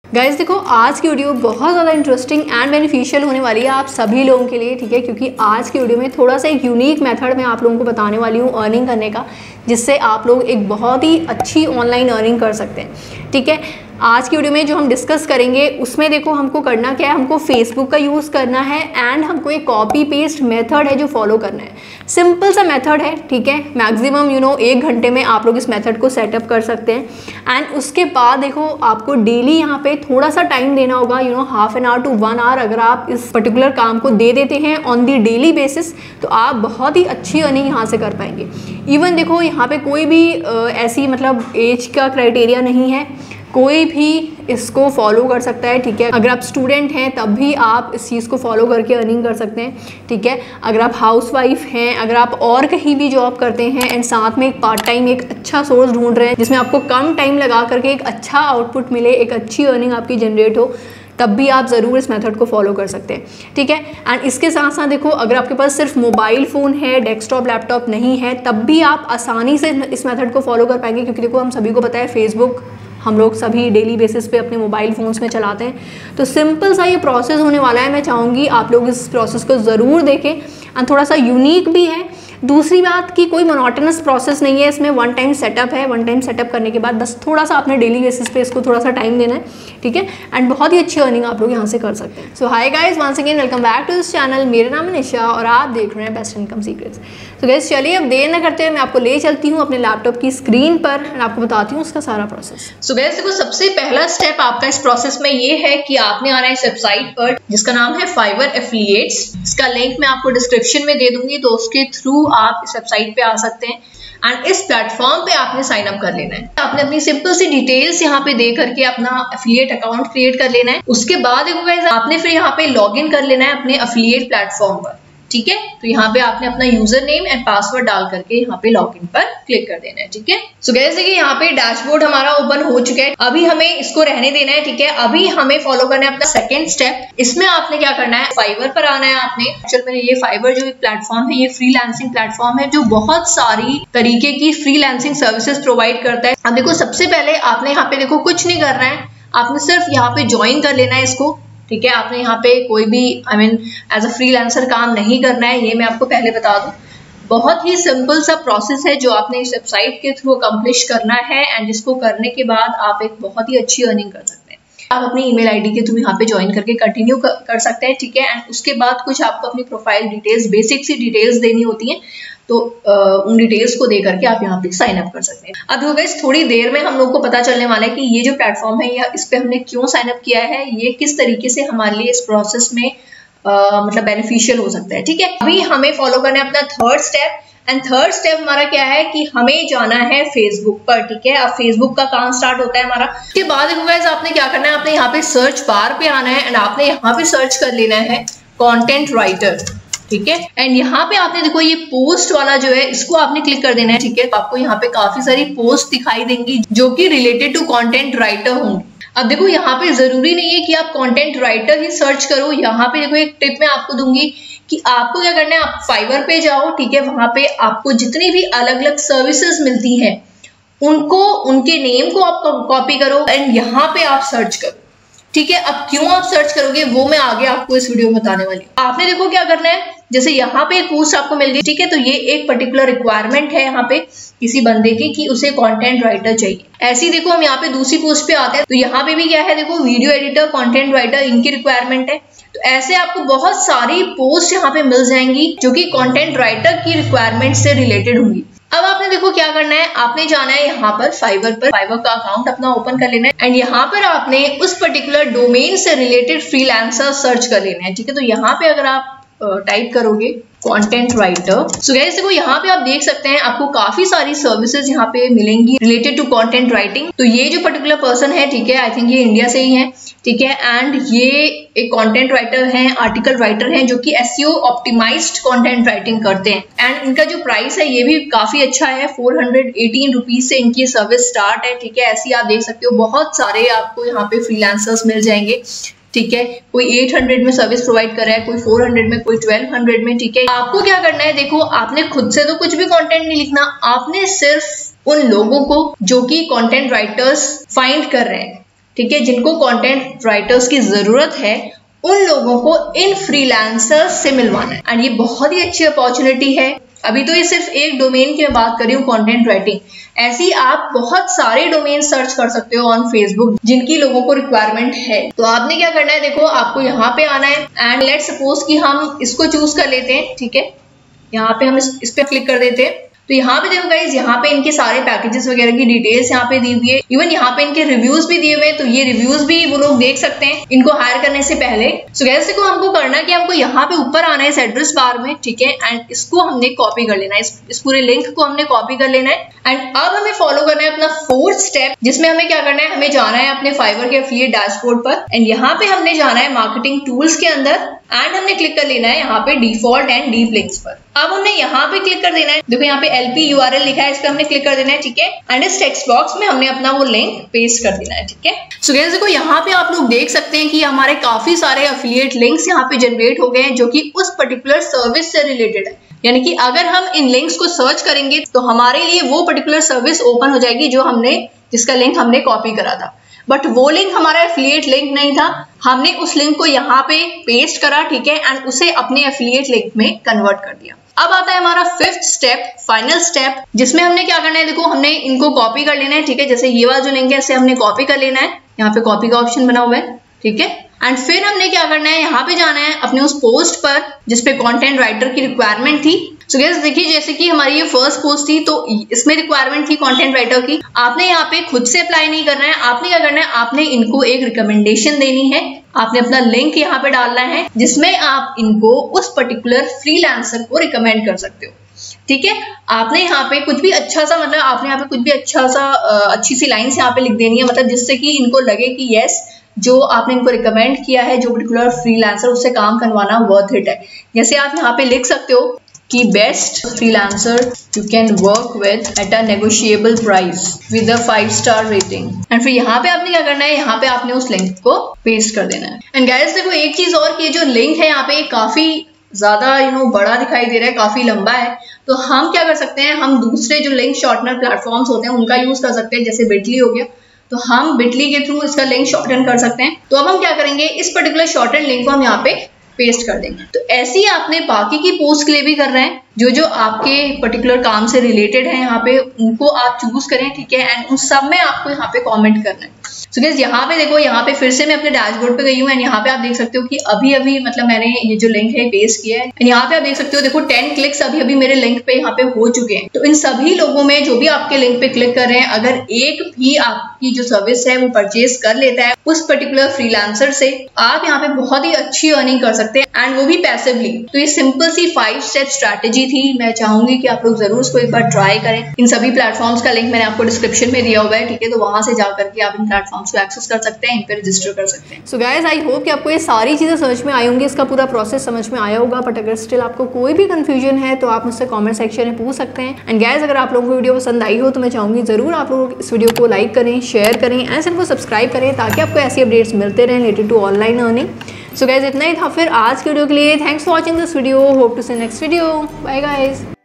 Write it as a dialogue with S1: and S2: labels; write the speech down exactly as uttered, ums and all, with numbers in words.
S1: Guys देखो, आज की वीडियो बहुत ज़्यादा इंटरेस्टिंग एंड बेनिफिशियल होने वाली है आप सभी लोगों के लिए, ठीक है। क्योंकि आज की वीडियो में थोड़ा सा एक यूनिक मेथड मैं आप लोगों को बताने वाली हूँ अर्निंग करने का, जिससे आप लोग एक बहुत ही अच्छी ऑनलाइन अर्निंग कर सकते हैं, ठीक है। आज की वीडियो में जो हम डिस्कस करेंगे उसमें देखो हमको करना क्या है, हमको फेसबुक का यूज़ करना है एंड हमको एक कॉपी पेस्ट मेथड है जो फॉलो करना है। सिंपल सा मेथड है, ठीक है। मैक्सिमम यू नो एक घंटे में आप लोग इस मेथड को सेटअप कर सकते हैं। एंड उसके बाद देखो आपको डेली यहाँ पे थोड़ा सा टाइम देना होगा, you know half an hour to one hour. अगर आप इस पर्टिकुलर काम को दे देते हैं ऑन दी डेली बेसिस तो आप बहुत ही अच्छी अर्निंग यहाँ से कर पाएंगे। इवन देखो यहाँ पे कोई भी uh, ऐसी मतलब एज का क्राइटेरिया नहीं है, कोई भी इसको फॉलो कर सकता है, ठीक है। अगर आप स्टूडेंट हैं तब भी आप इस चीज़ को फॉलो करके अर्निंग कर सकते हैं, ठीक है। अगर आप हाउसवाइफ हैं, अगर आप और कहीं भी जॉब करते हैं एंड साथ में एक पार्ट टाइम एक अच्छा सोर्स ढूंढ रहे हैं जिसमें आपको कम टाइम लगा करके एक अच्छा आउटपुट मिले, एक अच्छी अर्निंग आपकी जनरेट हो, तब भी आप ज़रूर इस मेथड को फॉलो कर सकते हैं, ठीक है। एंड इसके साथ साथ देखो अगर आपके पास सिर्फ मोबाइल फ़ोन है, डेस्कटॉप लैपटॉप नहीं है, तब भी आप आसानी से इस मेथड को फॉलो कर पाएंगे। क्योंकि देखो हम सभी को पता है फेसबुक हम लोग सभी डेली बेसिस पे अपने मोबाइल फ़ोन्स में चलाते हैं। तो सिंपल सा ये प्रोसेस होने वाला है। मैं चाहूँगी आप लोग इस प्रोसेस को ज़रूर देखें एंड थोड़ा सा यूनिक भी है। दूसरी बात कि कोई मोनोटोनस प्रोसेस नहीं है, इसमें वन टाइम सेटअप है। वन टाइम सेटअप करने के बाद बस थोड़ा सा आपने डेली बेसिस पे इसको थोड़ा सा टाइम देना है, ठीक है। एंड बहुत ही अच्छी अर्निंग आप लोग यहाँ से कर सकते हैं। So hi guys, once again welcome back to this channel. मेरा नाम है निशा और आप देख रहे हैं बेस्ट इनकम सीक्रेट्स। तो गाइस चलिए अब देर न करते हुए मैं आपको ले चलती हूँ अपने लैपटॉप की स्क्रीन पर और आपको बताती हूँ उसका सारा प्रोसेस।
S2: सो गाइस देखो, सबसे पहला स्टेप आपका इस प्रोसेस में ये है कि आपने आना है इस वेबसाइट पर जिसका नाम है फाइवर एफिलिएट्स। इसका लिंक मैं आपको डिस्क्रिप्शन में दे दूंगी, तो उसके थ्रू आप इस वेबसाइट पे आ सकते हैं। एंड इस प्लेटफॉर्म पे आपने साइन अप कर लेना है। आपने अपनी सिंपल सी डिटेल्स यहाँ पे दे करके अपना एफिलिएट अकाउंट क्रिएट कर लेना है। उसके बाद देखो गाइस आपने फिर यहाँ पे लॉग इन कर लेना है अपने एफिलिएट प्लेटफॉर्म पर, ठीक है। तो यहाँ पे आपने अपना यूजर नेम एंड पासवर्ड डाल करके यहाँ पे लॉग इन पर क्लिक कर देना है, ठीक है। सो गाइस देखिए यहाँ पे डैशबोर्ड हमारा ओपन हो चुका है। अभी हमें इसको रहने देना है, ठीक है। अभी हमें फॉलो करना है अपना सेकंड स्टेप। इसमें आपने क्या करना है, फाइवर पर आना है आपने। एक्चुअल में ये फाइवर जो प्लेटफॉर्म है ये फ्रीलांसिंग प्लेटफॉर्म है जो बहुत सारी तरीके की फ्रीलांसिंग सर्विसेज प्रोवाइड करता है। अब देखो सबसे पहले आपने यहाँ पे देखो कुछ नहीं करना है, आपने सिर्फ यहाँ पे ज्वाइन कर लेना है इसको, ठीक है। आपने यहाँ पे कोई भी I mean as a freelancer काम नहीं करना है, ये मैं आपको पहले बता दूं। बहुत ही सिंपल सा प्रोसेस है जो आपने इस वेबसाइट के थ्रू अकम्प्लिश करना है एंड जिसको करने के बाद आप एक बहुत ही अच्छी अर्निंग कर सकते हैं। आप अपनी ईमेल आईडी के थ्रू यहाँ पे ज्वाइन करके कंटिन्यू कर, कर सकते हैं, ठीक है। एंड उसके बाद कुछ आपको अपनी प्रोफाइल डिटेल्स, बेसिक सी डिटेल्स देनी होती हैं, तो आ, उन डिटेल्स को दे करके आप यहाँ पे साइन अप कर सकते हैं। अब गाइस थोड़ी देर में हम लोग को पता चलने वाला है कि ये जो प्लेटफॉर्म है या इस पे हमने क्यों साइन अप किया है, ये किस तरीके से हमारे लिए इस प्रोसेस में आ, मतलब बेनिफिशियल हो सकता है, ठीक है। अभी हमें फॉलो करना है अपना third step. And third step हमारा क्या है कि हमें जाना है फेसबुक पर, ठीक है। अब फेसबुक का काम स्टार्ट होता है हमारा। उसके बाद गाइस आपने क्या करना है, आपने यहाँ पे सर्च बार पे आना है एंड आपने यहाँ पे सर्च कर लेना है कंटेंट राइटर, ठीक है। एंड यहाँ पे आपने देखो ये पोस्ट वाला जो है इसको आपने क्लिक कर देना है, ठीक है। तो आपको यहाँ पे काफी सारी पोस्ट दिखाई देंगी जो कि रिलेटेड टू कंटेंट राइटर होंगी। अब देखो यहाँ पे जरूरी नहीं है कि आप कंटेंट राइटर ही सर्च करो। यहाँ पे देखो एक टिप मैं आपको दूंगी कि आपको क्या करना है, आप फाइवर पे जाओ, ठीक है। वहां पे आपको जितनी भी अलग अलग सर्विसेज मिलती हैं उनको, उनके नेम को आप कॉपी करो एंड यहाँ पे आप सर्च करो, ठीक है। अब क्यों आप सर्च करोगे वो मैं आगे आपको इस वीडियो में बताने वाली हूँ। आपने देखो क्या करना है, जैसे यहाँ पे एक पोस्ट आपको मिल गई, ठीक है। तो ये एक पर्टिकुलर रिक्वायरमेंट है यहाँ पे किसी बंदे की कि उसे कंटेंट राइटर चाहिए। ऐसे ही देखो हम यहाँ पे दूसरी पोस्ट पे आते हैं, तो यहाँ पे भी क्या है, देखो वीडियो एडिटर, कंटेंट राइटर, इनकी रिक्वायरमेंट है। तो ऐसे आपको बहुत सारी पोस्ट यहाँ पे मिल जाएंगी जो कि कंटेंट राइटर की रिक्वायरमेंट से रिलेटेड होंगी। अब आपने देखो क्या करना है, आपने जाना है यहाँ पर फाइवर पर, फाइवर का अकाउंट अपना ओपन कर लेना है एंड यहाँ पर आपने उस पर्टिकुलर डोमेन से रिलेटेड फ्रीलांसर सर्च कर लेना है, ठीक है। तो यहाँ पे अगर आप टाइप करोगे कंटेंट राइटर, सो गाइस देखो यहाँ पे आप देख सकते हैं आपको काफी सारी सर्विसेज यहाँ पे मिलेंगी रिलेटेड टू कंटेंट राइटिंग। तो ये जो पर्टिकुलर पर्सन है, ठीक है, आई थिंक ये इंडिया से ही है, ठीक है। एंड ये एक कंटेंट राइटर हैं, आर्टिकल राइटर हैं जो कि एसईओ ऑप्टिमाइज्ड कंटेंट राइटिंग करते हैं। एंड इनका जो प्राइस है ये भी काफी अच्छा है, फोर हंड्रेड एटीन रुपीज से इनकी सर्विस स्टार्ट है, ठीक है। ऐसी आप देख सकते हो बहुत सारे आपको यहाँ पे फ्रीलांसर्स मिल जाएंगे, ठीक है। कोई आठ सौ में सर्विस प्रोवाइड कर रहा है, कोई चार सौ में, कोई बारह सौ में, ठीक है। आपको क्या करना है, देखो आपने खुद से तो कुछ भी कंटेंट नहीं लिखना, आपने सिर्फ उन लोगों को जो कि कंटेंट राइटर्स फाइंड कर रहे हैं, ठीक है, जिनको कंटेंट राइटर्स की जरूरत है उन लोगों को इन फ्रीलांसर्स से मिलवाना है। एंड ये बहुत ही अच्छी अपॉर्चुनिटी है। अभी तो ये सिर्फ एक डोमेन की मैं बात कर रही हूँ, कंटेंट राइटिंग। ऐसे ही आप बहुत सारे डोमेन सर्च कर सकते हो ऑन फेसबुक जिनकी लोगों को रिक्वायरमेंट है। तो आपने क्या करना है, देखो आपको यहाँ पे आना है एंड लेट सपोज कि हम इसको चूज कर लेते हैं, ठीक है। यहाँ पे हम इस, इस पे क्लिक कर देते हैं। तो यहाँ पे देखो गाइज, यहाँ पे इनके सारे पैकेजेस वगैरह की डिटेल्स यहाँ पे दी हुई है। इवन यहाँ पे इनके रिव्यूज भी दिए हुए हैं, तो ये रिव्यूज भी वो लोग देख सकते हैं इनको हायर करने से पहले। सो गाइज देखो हमको करना कि हमको यहाँ पे ऊपर आना है इस एड्रेस बार में, ठीक है। एंड इसको हमने कॉपी कर लेना है, इस, इस पूरे लिंक को हमने कॉपी कर लेना है। एंड अब हमें फॉलो करना है अपना फोर्थ स्टेप, जिसमें हमें क्या करना है, हमें जाना है अपने फाइवर के एफिलिएट डैशबोर्ड पर। एंड यहाँ पे हमने जाना है मार्केटिंग टूल्स के अंदर एंड हमने क्लिक कर लेना है यहाँ पे डिफॉल्ट एंड डीप लिंक्स पर। अब हमने यहाँ पे क्लिक कर देना है, देखो यहाँ पे एलपी यूआरएल लिखा है, इस पे हमने क्लिक कर देना है, ठीक है। एंड इस टेक्स्ट बॉक्स में हमने अपना वो लिंक पेस्ट कर देना है, ठीक है। सो गाइस देखो यहाँ पे आप लोग देख सकते हैं कि हमारे काफी सारे एफिलिएट लिंक्स यहाँ पे जनरेट हो गए हैं जो कि उस पर्टिकुलर सर्विस से रिलेटेड है। यानी कि अगर हम इन लिंक्स को सर्च करेंगे तो हमारे लिए वो पर्टिकुलर सर्विस ओपन हो जाएगी जो हमने जिसका लिंक हमने कॉपी करा था। बट वो लिंक हमारा एफिलिएट लिंक नहीं था, हमने उस लिंक को यहाँ पे पेस्ट करा, ठीक है। एंड उसे अपने एफिलिएट लिंक में कन्वर्ट कर दिया। अब आता है हमारा फिफ्थ स्टेप, फाइनल स्टेप, जिसमें हमने क्या करना है, देखो हमने इनको कॉपी कर लेना है, ठीक है। जैसे ये वाला जो लिंक है इसे हमने कॉपी कर लेना है, यहाँ पे कॉपी का ऑप्शन बना हुआ है, ठीक है। एंड फिर हमने क्या करना है, यहाँ पे जाना है अपने उस पोस्ट पर जिसपे कंटेंट राइटर की रिक्वायरमेंट थी। सो गाइस देखिए, जैसे कि हमारी ये फर्स्ट पोस्ट थी तो इसमें रिक्वायरमेंट थी कंटेंट राइटर की। आपने यहाँ पे खुद से अप्लाई नहीं करना है, आपने क्या करना है, आपने इनको एक रिकमेंडेशन देनी है। आपने अपना लिंक यहाँ पे डालना है जिसमें आप इनको उस पर्टिकुलर फ्रीलांसर को रिकमेंड कर सकते हो, ठीक है। आपने यहाँ पे कुछ भी अच्छा सा मतलब आपने यहाँ पे कुछ भी अच्छा सा अच्छी सी लाइन्स यहाँ पे लिख देनी है, मतलब जिससे कि इनको लगे कि यस जो आपने इनको रिकमेंड किया है, जो पर्टिकुलर फ्रीलांसर, उससे काम करवाना वर्थ इट है। जैसे आप यहाँ पे लिख सकते हो कि best freelancer you can work with at a negotiable price with a five star rating. And फिर यहाँ पे आपने क्या करना है, यहाँ पे आपने उस लिंक को पेस्ट कर देना है। एंड गाइस देखो एक चीज और कि जो लिंक है यहाँ पे काफी ज्यादा यू नो बड़ा दिखाई दे रहा है, काफी लंबा है। तो हम क्या कर सकते हैं, हम दूसरे जो लिंक शॉर्टनर प्लेटफॉर्म्स होते हैं उनका यूज कर सकते हैं, जैसे बिटली हो गया। तो हम बिटली के थ्रू इसका लिंक शॉर्टन कर सकते हैं। तो अब हम क्या करेंगे, इस पर्टिकुलर शॉर्टन लिंक को हम यहाँ पे पेस्ट कर देंगे। तो ऐसे ही आपने बाकी की पोस्ट के लिए भी कर रहे हैं, जो जो आपके पर्टिकुलर काम से रिलेटेड है यहाँ पे उनको आप चूज करें, ठीक है। एंड उन सब में आपको यहाँ पे कमेंट करना है। सो गाइस यहाँ पे देखो, यहाँ पे फिर से मैं अपने डैशबोर्ड पे गई हूँ एंड यहाँ पे आप देख सकते हो कि अभी अभी मतलब मैंने ये जो लिंक है पेस्ट किया है। एंड यहाँ पे आप देख सकते हो, देखो टेन क्लिक्स अभी अभी मेरे लिंक पे यहाँ पे हो चुके हैं। तो इन सभी लोगों में जो भी आपके लिंक पे क्लिक कर रहे हैं, अगर एक भी आपकी जो सर्विस है वो परचेज कर लेता है उस पर्टिकुलर फ्रीलांसर से, आप यहाँ पे बहुत ही अच्छी अर्निंग कर सकते हैं एंड वो भी पैसिवली। तो ये सिंपल सी फाइव स्टेप स्ट्रैटेजी थी। मैं चाहूंगी कि आप लोग जरूर इसको एक बार ट्राई करें। इन सभी प्लेटफॉर्म्स का लिंक मैंने आपको डिस्क्रिप्शन में दिया हुआ है, ठीक है। तो वहां से जाकर के आप इन प्लेटफॉर्म्स को एक्सेस कर सकते हैं, इन पे रजिस्टर कर सकते हैं।
S1: सो गाइस आई होप कि आपको ये सारी चीजें समझ में आई होंगी, इसका पूरा प्रोसेस समझ में आया होगा। बट अगर स्टिल आपको कोई भी कंफ्यूजन है तो आप मुझसे कमेंट सेक्शन में पूछ सकते हैं। एंड गाइस अगर आप लोगों को वीडियो पसंद आई हो तो मैं चाहूंगी जरूर आप लोग इस वीडियो को लाइक करें, शेयर करें एंड सिर्फ सब्सक्राइब करें ताकि आपको ऐसी अपडेट्स मिलते रहें related to online earning. So guys इतना ही था फिर आज के वीडियो के लिए। Thanks for watching this video, hope to see next video. Bye guys.